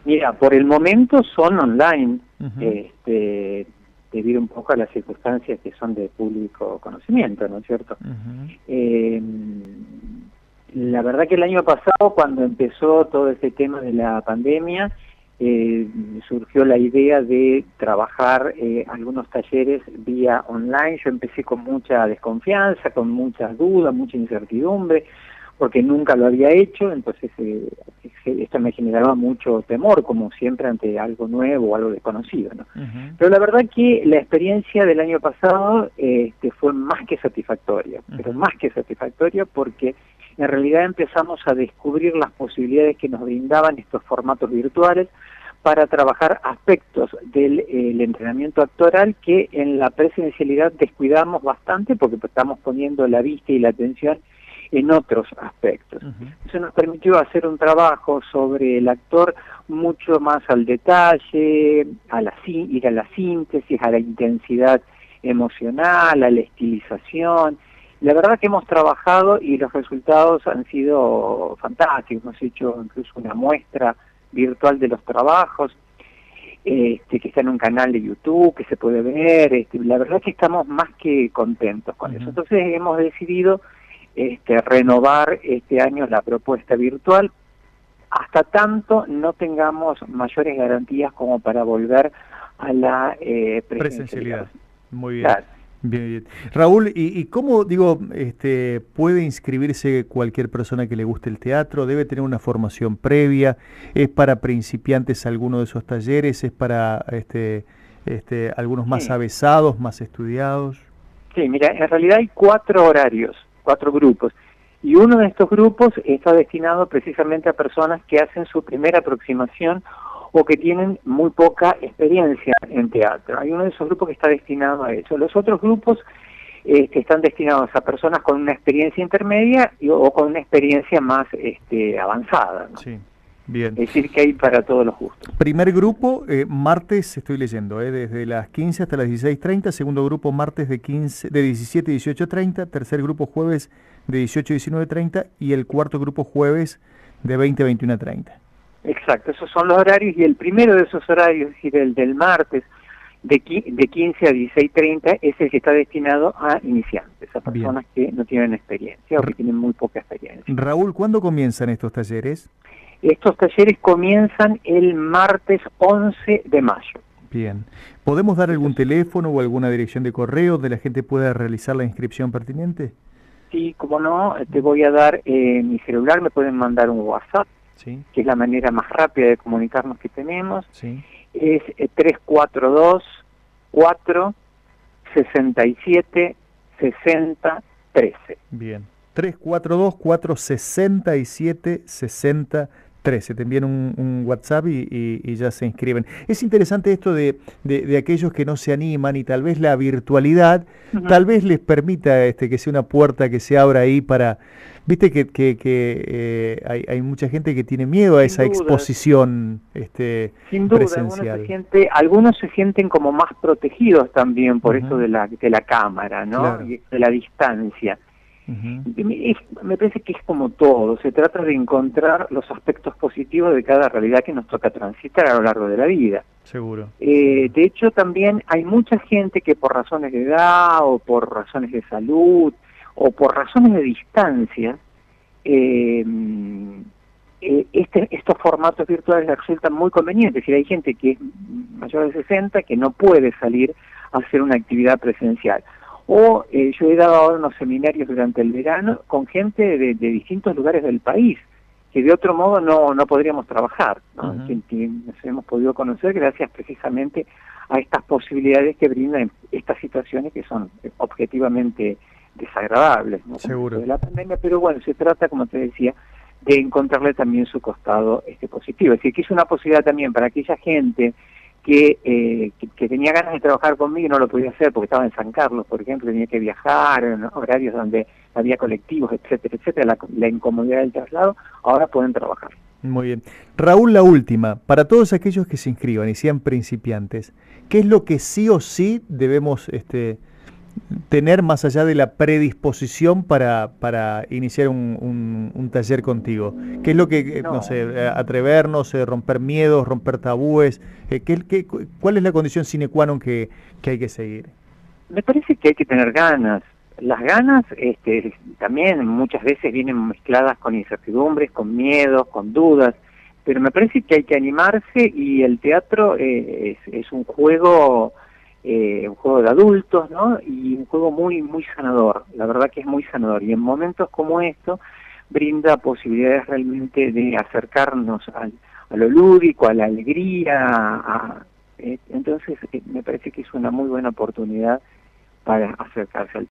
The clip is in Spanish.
Mira, por el momento son online, Uh-huh. debido un poco a las circunstancias que son de público conocimiento, ¿no es cierto? Uh-huh. La verdad que el año pasado, cuando empezó todo este tema de la pandemia, surgió la idea de trabajar algunos talleres vía online. Yo empecé con mucha desconfianza, con muchas dudas, mucha incertidumbre, porque nunca lo había hecho, entonces esto me generaba mucho temor, como siempre, ante algo nuevo o algo desconocido, ¿no? Uh-huh. Pero la verdad que la experiencia del año pasado fue más que satisfactoria, pero Uh-huh. más que satisfactoria, porque en realidad empezamos a descubrir las posibilidades que nos brindaban estos formatos virtuales para trabajar aspectos del el entrenamiento actoral que en la presencialidad descuidamos bastante, porque estamos poniendo la vista y la atención en otros aspectos. Uh-huh. Eso nos permitió hacer un trabajo sobre el actor mucho más al detalle, ir a la síntesis, a la intensidad emocional, a la estilización. La verdad que hemos trabajado y los resultados han sido fantásticos. Hemos hecho incluso una muestra virtual de los trabajos, que está en un canal de YouTube, que se puede ver. La verdad que estamos más que contentos con eso. Entonces hemos decidido renovar este año la propuesta virtual, hasta tanto no tengamos mayores garantías como para volver a la presencialidad. Muy bien. Claro. Bien, bien. Raúl, ¿y cómo, digo, puede inscribirse cualquier persona que le guste el teatro? ¿Debe tener una formación previa? ¿Es para principiantes alguno de esos talleres? ¿Es para algunos más avesados, más estudiados? Sí, mira, en realidad hay 4 horarios, 4 grupos, y uno de estos grupos está destinado precisamente a personas que hacen su primera aproximación o que tienen muy poca experiencia en teatro. Hay uno de esos grupos que está destinado a eso. Los otros grupos están destinados a personas con una experiencia intermedia o con una experiencia más avanzada, ¿no? Sí, bien. Es decir, que hay para todos los gustos. Primer grupo, martes, estoy leyendo, desde las 15 hasta las 16:30. Segundo grupo, martes de 17 a 18:30. Tercer grupo, jueves de 18 a 19:30. Y el cuarto grupo, jueves de 20 a 21:30. Exacto, esos son los horarios, y el primero de esos horarios, es decir, el del martes, de 15 a 16:30, es el que está destinado a iniciantes, a personas que no tienen experiencia o que tienen muy poca experiencia. Raúl, ¿cuándo comienzan estos talleres? Estos talleres comienzan el martes 11 de mayo. Bien. ¿Podemos dar algún teléfono o alguna dirección de correo donde la gente pueda realizar la inscripción pertinente? Sí, como no, te voy a dar mi celular, me pueden mandar un WhatsApp, sí, que es la manera más rápida de comunicarnos que tenemos. Sí. Es 342-467-6013. Bien. 342-467-6013. Te envían un WhatsApp y ya se inscriben. Es interesante esto de aquellos que no se animan, y tal vez la virtualidad tal vez les permita que sea una puerta que se abra ahí para... Viste que hay mucha gente que tiene miedo a esa exposición Sin duda, presencial. Algunos se sienten como más protegidos también por esto de la cámara, ¿no? Claro. Y de la distancia. Me parece que es como todo, se trata de encontrar los aspectos positivos de cada realidad que nos toca transitar a lo largo de la vida. Seguro. De hecho, también hay mucha gente que por razones de edad o por razones de salud o por razones de distancia, estos formatos virtuales les resultan muy convenientes. Es decir, hay gente que es mayor de 60 que no puede salir a hacer una actividad presencial. O yo he dado ahora unos seminarios durante el verano con gente de distintos lugares del país, que de otro modo no podríamos trabajar, ¿no? Que nos hemos podido conocer gracias precisamente a estas posibilidades que brindan estas situaciones que son objetivamente desagradables, ¿no? Seguro. De la pandemia, pero bueno, se trata, como te decía, de encontrarle también su costado positivo. Es decir, que es una posibilidad también para aquella gente que tenía ganas de trabajar conmigo y no lo podía hacer porque estaba en San Carlos, por ejemplo, tenía que viajar en horarios donde había colectivos, etcétera, etcétera, la incomodidad del traslado. Ahora pueden trabajar. Muy bien. Raúl, la última, para todos aquellos que se inscriban y sean principiantes, ¿qué es lo que sí o sí debemos tener más allá de la predisposición para iniciar un taller contigo? ¿Qué es lo que, no sé, atrevernos, romper miedos, romper tabúes? ¿Cuál es la condición sine qua non que hay que seguir? Me parece que hay que tener ganas. Las ganas también muchas veces vienen mezcladas con incertidumbres, con miedos, con dudas, pero me parece que hay que animarse, y el teatro es un juego de adultos, ¿no? Y un juego muy muy sanador. La verdad que es muy sanador, y en momentos como estos brinda posibilidades realmente de acercarnos a lo lúdico, a la alegría. Entonces me parece que es una muy buena oportunidad para acercarse al